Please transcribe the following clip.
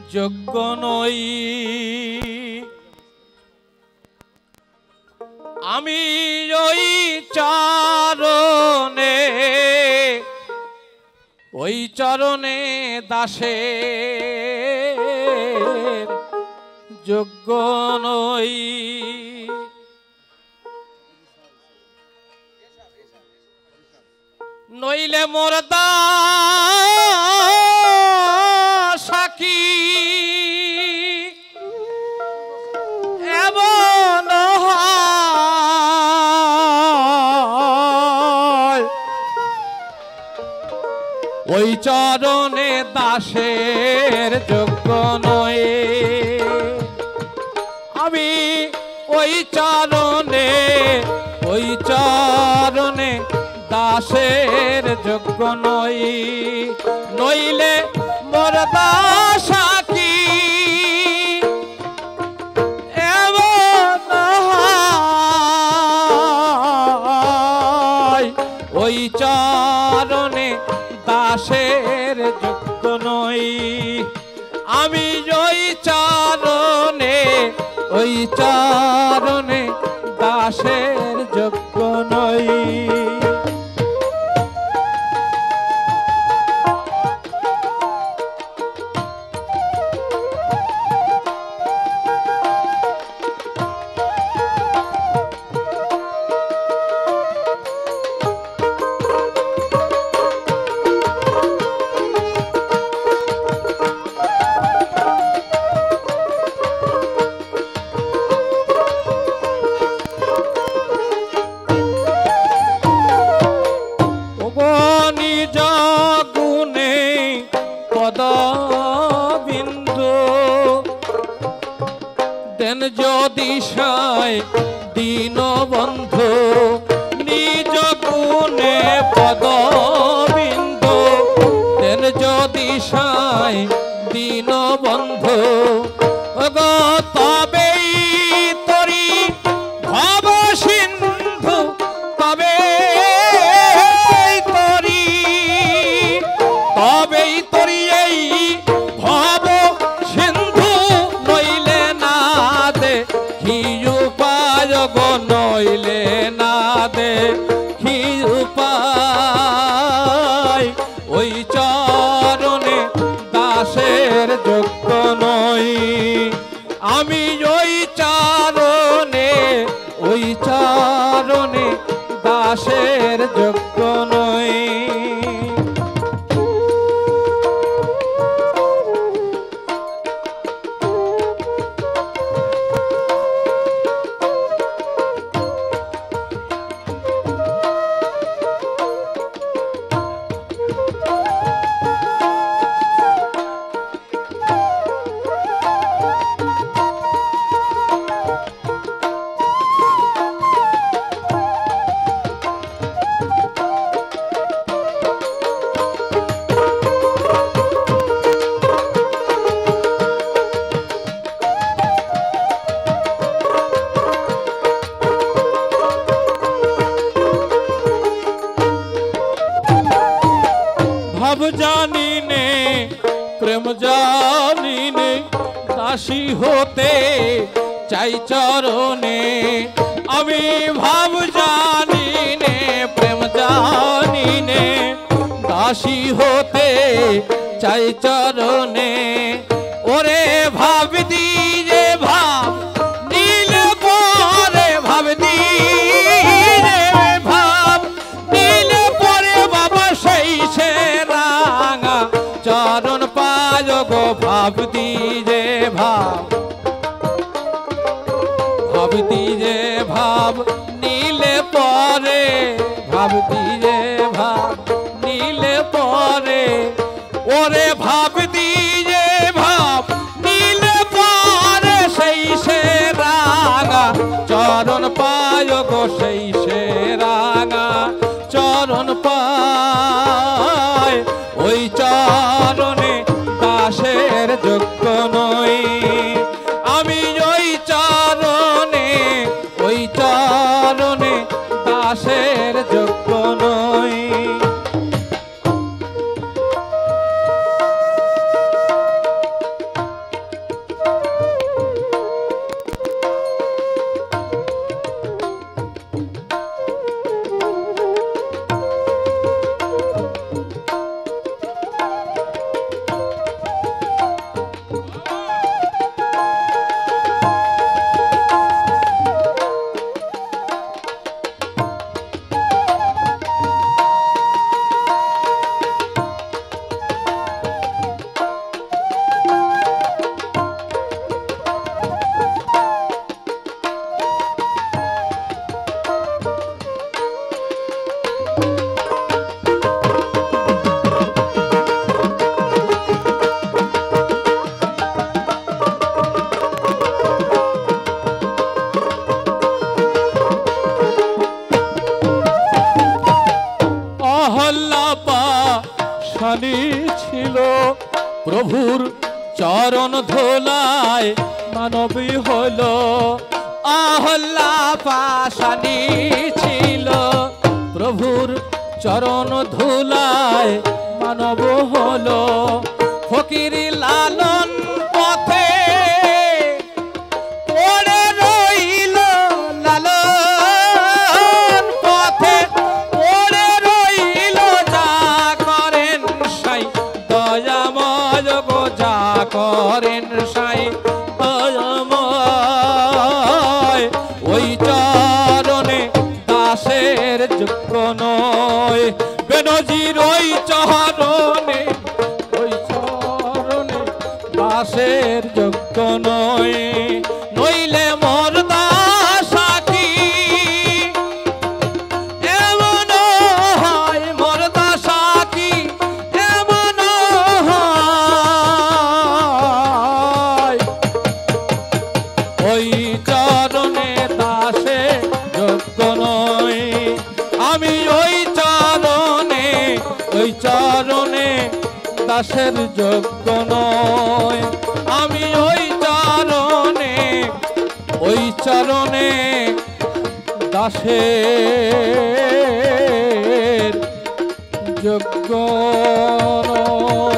যোগ্য নই। আমি ওই চরণে দাসের যোগ্য নই। নইলে মোর দাসাকি এমন হয়, ওই চরণে দাসের যোগ্য নয়। আমি ওই চরণে দাসের যোগ্য নই। নইলে মোর দাসাকি এমন হয়, ওই চরণে দাসের যোগ্য নই। আমি ওই চরণে দাসের যোগ্য নই। দেন যদি সায় দীনবন্ধু, নিজ গুণে পদবিন্দু। দেন যদি সায় দীনবন্ধু, তবেই তরি ভব সিন্ধু, তবেই তরি এই ভব সিন্ধু। নইলে না দে কি উপায় গো, নইলে না দে কি উপায়, ওই চরণে দাসের যোগ্য নই। আমি ওই চরণে দাসের যোগ্য নই। ভাব জানি নে প্রেম জানি নে, দাসী হতে চাই চরণে। আমি ভাব জানি নে প্রেম জানি নে, দাসী হতে চাই চরণে। ওরে ভাব দিয়ে ভাব নীলে পরে, ভাব দিয়ে ভাব নীলে পরে বাবা সেই সে রাঙা চরণ পায় গো। ভাব দিয়ে ভাব দিয়ে ভাব নীলে পরে, ভাব দিয়ে ভাব নীলে পরে। ওরে ভাব দিয়ে ভাব নীলে পরে সেই সে রাঙা চরণ পায় গো, সেই সে রাঙা চরণ পায়। ওই চরণে দাসের যোগ্য নই। আমি ওই চরণে দাসের যোগ্য নই। চরণ ধুলায় মানবী হলো আহল্লা পাশানি ছিল প্রভুর চরণ ধুলায় মানব হলো ফকির লালন পথে পড়ে রইল লালন পথে পড়ে রইল যা করেন সাই দয়াময় গো যা করেন সাই দয়াময় ওই চরণে দাসের যোগ্য নয় বেনজির ওই চরণে দাসের যোগ্য নয় নইলে মোর দাসাকি এমন হয় মোর দাসাকি এমন হয় ওই চরণে দাসে যোগ্য নয় আমি ওই চরণে দাসের যোগ্য নয় আমি ওই চরণে দাসের যোগ্য নয়।